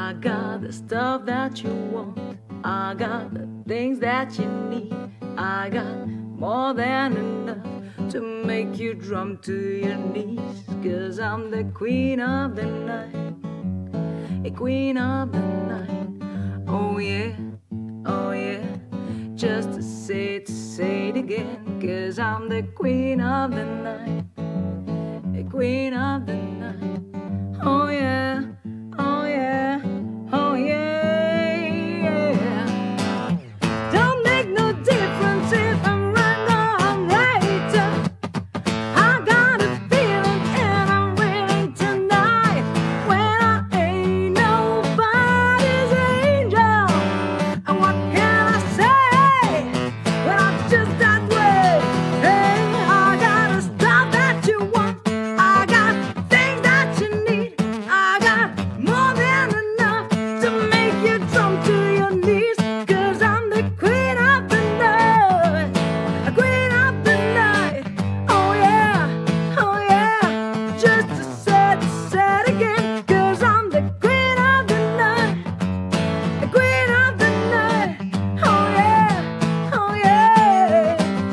I got the stuff that you want, I got the things that you need, I got more than enough to make you drum to your knees. 'Cause I'm the queen of the night, a queen of the night. Oh yeah, oh yeah, just to say it again. 'Cause I'm the queen of the night, a queen of the night. Oh yeah, oh yeah, oh yeah, yeah. Don't make no difference if I'm right or I'm right. I got a feeling and I'm willing tonight. When I ain't nobody's angel, and what can I say when I'm just that way? Hey, I got the stuff that you want, I got things that you need, I got more than enough to make you jump to your knees. 'Cause I'm the queen of the night, a queen of the night. Oh yeah, just to say it again. 'Cause I'm the queen of the night, a queen of the night. Oh yeah, oh yeah.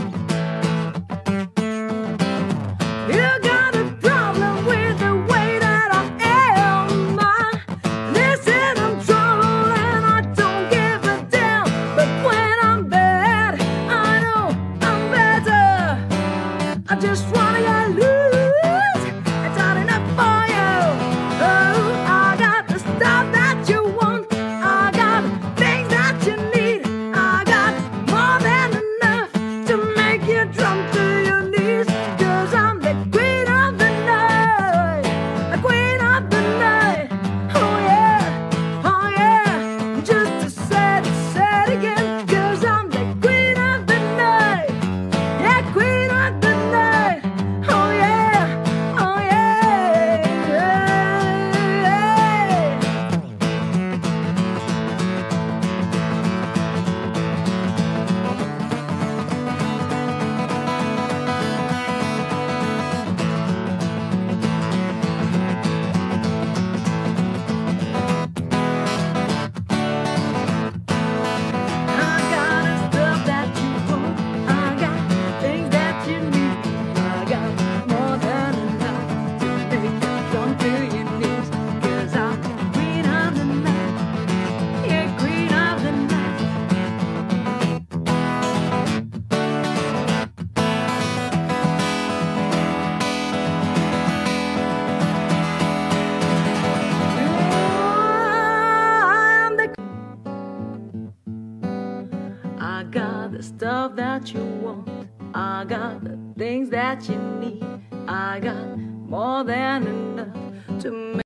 You got a problem with the way that I am. Listen, I'm trouble and I don't give a damn. But when I'm bad, I know I'm better. I just wanna get loose and turn it up for you. Oh, I got the stuff that you want, I got things that you need, I got more than enough to make you drum to your knees. 'Cause I'm the queen of the night, a queen of the night. Oh yeah, just to say it again. 'Cause I'm the queen of the night, yeah, queen of the night. Oh yeah, oh yeah, I got the stuff that you want, I got things that you need, I got more than enough to make you jump to your knees. 'Cause I'm the queen of the night, yeah, queen of the night. I'm the I got the stuff that you want, I got the things that you need, I got more than enough to make